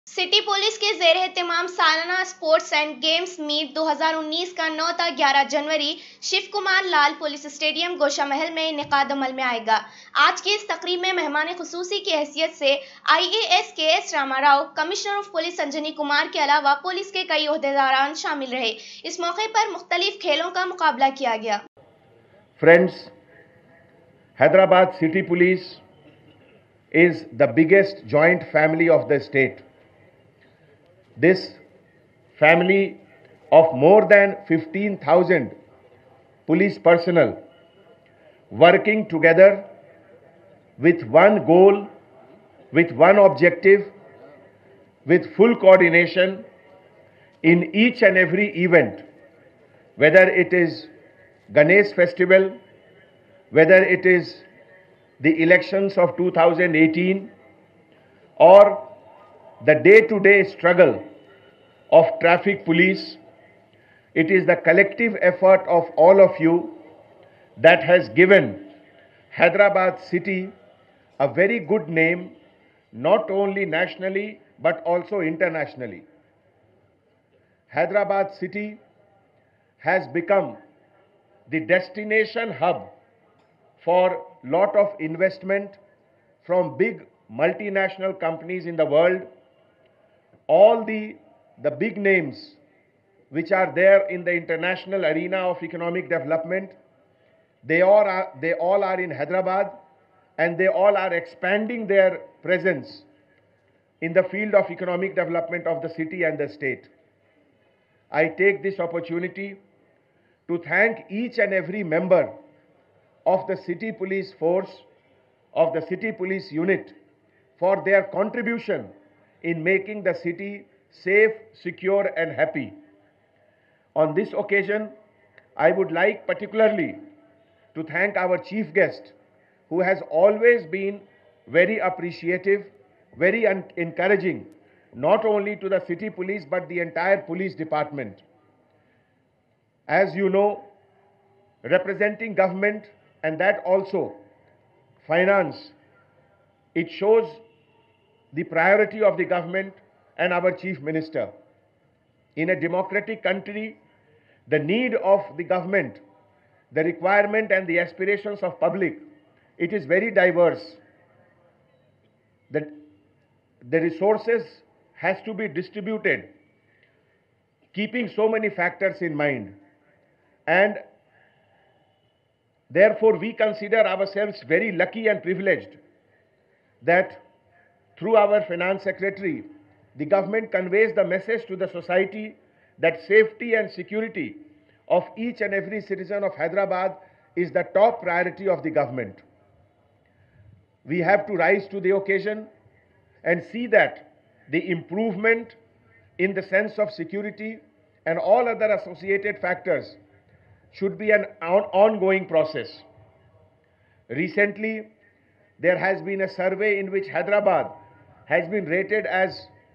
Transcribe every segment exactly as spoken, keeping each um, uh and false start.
City police के जेर एहतमाम सालाना स्पोर्ट्स एंड गेम्स मीट दो हज़ार उन्नीस का नौ था ग्यारह जनवरी शिव कुमार लाल पुलिस स्टेडियम गोशा महल में इनेकाद अमल में आएगा। आज की इस तकरीब में मेहमान खुसूसी की हैसियत से I A S K S Rama Rao, commissioner of police Anjani Kumar के अलावा पुलिस के कई ओहदेदारान शामिल रहे। इस मौके पर मुख्तलिफ खेलों का मुकाबला किया गया। Friends, Hyderabad City Police is the biggest joint family of the state. This family of more than fifteen thousand police personnel working together with one goal, with one objective, with full coordination in each and every event, whether it is Ganesh festival, whether it is the elections of two thousand eighteen or the day-to-day struggle of traffic police. It is the collective effort of all of you that has given Hyderabad city a very good name, not only nationally but also internationally. Hyderabad city has become the destination hub for lot of investment from big multinational companies in the world. All the, the big names which are there in the international arena of economic development, they all are, they all are in Hyderabad, and they all are expanding their presence in the field of economic development of the city and the state. I take this opportunity to thank each and every member of the city police force, of the city police unit, for their contribution in making the city safe, secure and happy. On this occasion, I would like particularly to thank our chief guest, who has always been very appreciative, very encouraging, not only to the city police but the entire police department. As you know, representing government and that also finance, it shows the priority of the government and our chief minister. In a democratic country, the need of the government, the requirement and the aspirations of public, it is very diverse. The, the resources has to be distributed, keeping so many factors in mind. And therefore, we consider ourselves very lucky and privileged that through our finance secretary, the government conveys the message to the society that safety and security of each and every citizen of Hyderabad is the top priority of the government. We have to rise to the occasion and see that the improvement in the sense of security and all other associated factors should be an on ongoing process. Recently, there has been a survey in which Hyderabad has been rated as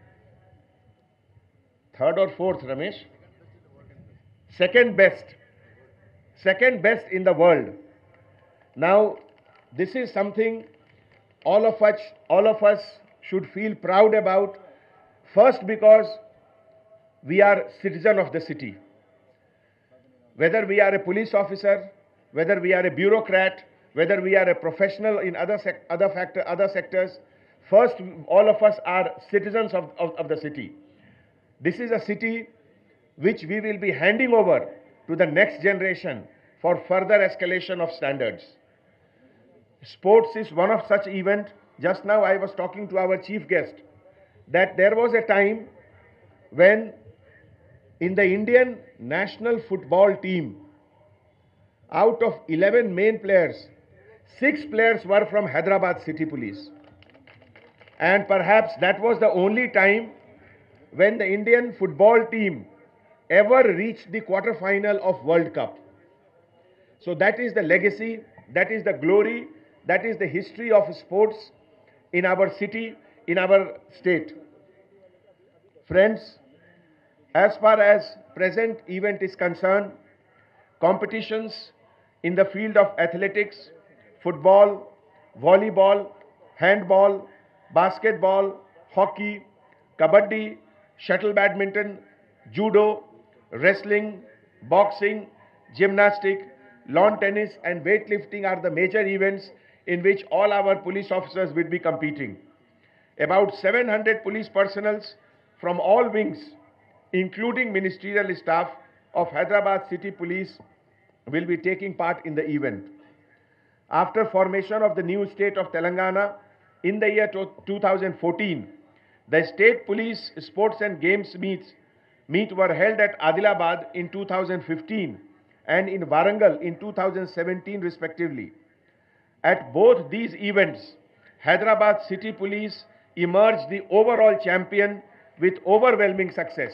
third or fourth, Ramesh? Second best. Second best in the world. Now, this is something all of us, all of us should feel proud about. First, because we are citizen of the city. Whether we are a police officer, whether we are a bureaucrat, whether we are a professional in other sec other factor other sectors, first all of us are citizens of, of, of the city. This is a city which we will be handing over to the next generation for further escalation of standards. Sports is one of such event. Just now I was talking to our chief guest that there was a time when in the Indian national football team, out of eleven main players, six players were from Hyderabad City Police. And perhaps that was the only time when the Indian football team ever reached the quarter-final of World Cup. So that is the legacy, that is the glory, that is the history of sports in our city, in our state. Friends, as far as present event is concerned, competitions in the field of athletics, football, volleyball, handball, basketball, hockey, kabaddi, shuttle badminton, judo, wrestling, boxing, gymnastic, lawn tennis and weightlifting are the major events in which all our police officers will be competing. About seven hundred police personnel from all wings, including ministerial staff of Hyderabad City Police, will be taking part in the event. After formation of the new state of Telangana in the year two thousand fourteen, the state police sports and games meets meet were held at Adilabad in two thousand fifteen and in Warangal in two thousand seventeen respectively. At both these events, Hyderabad City Police emerged the overall champion with overwhelming success.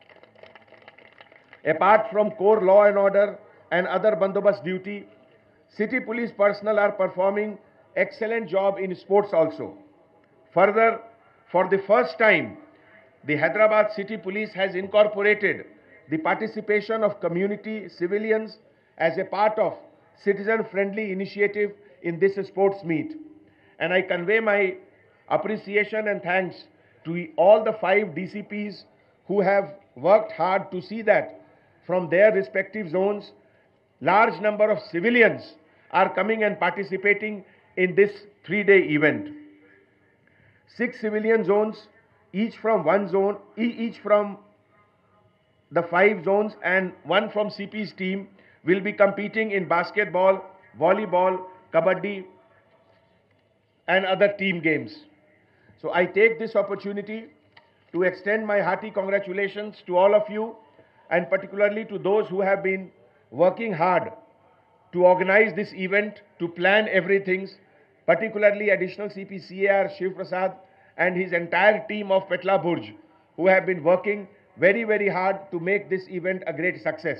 Apart from core law and order and other bandobast duty, City Police personnel are performing excellent job in sports also. Further, for the first time, the Hyderabad City Police has incorporated the participation of community civilians as a part of citizen-friendly initiative in this sports meet. And I convey my appreciation and thanks to all the five D C Ps who have worked hard to see that from their respective zones, large number of civilians are coming and participating in this three-day event. Six civilian zones, each from one zone, each from the five zones and one from C P's team will be competing in basketball, volleyball, kabaddi and other team games. So I take this opportunity to extend my hearty congratulations to all of you and particularly to those who have been working hard to organize this event, to plan everything, particularly Additional C P C A R Shiv Prasad and his entire team of Petla Burj, who have been working very, very hard to make this event a great success.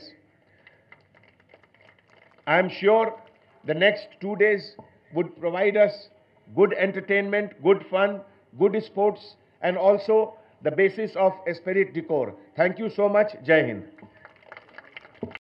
I am sure the next two days would provide us good entertainment, good fun, good sports, and also the basis of esprit de corps. Thank you so much. Jai Hind.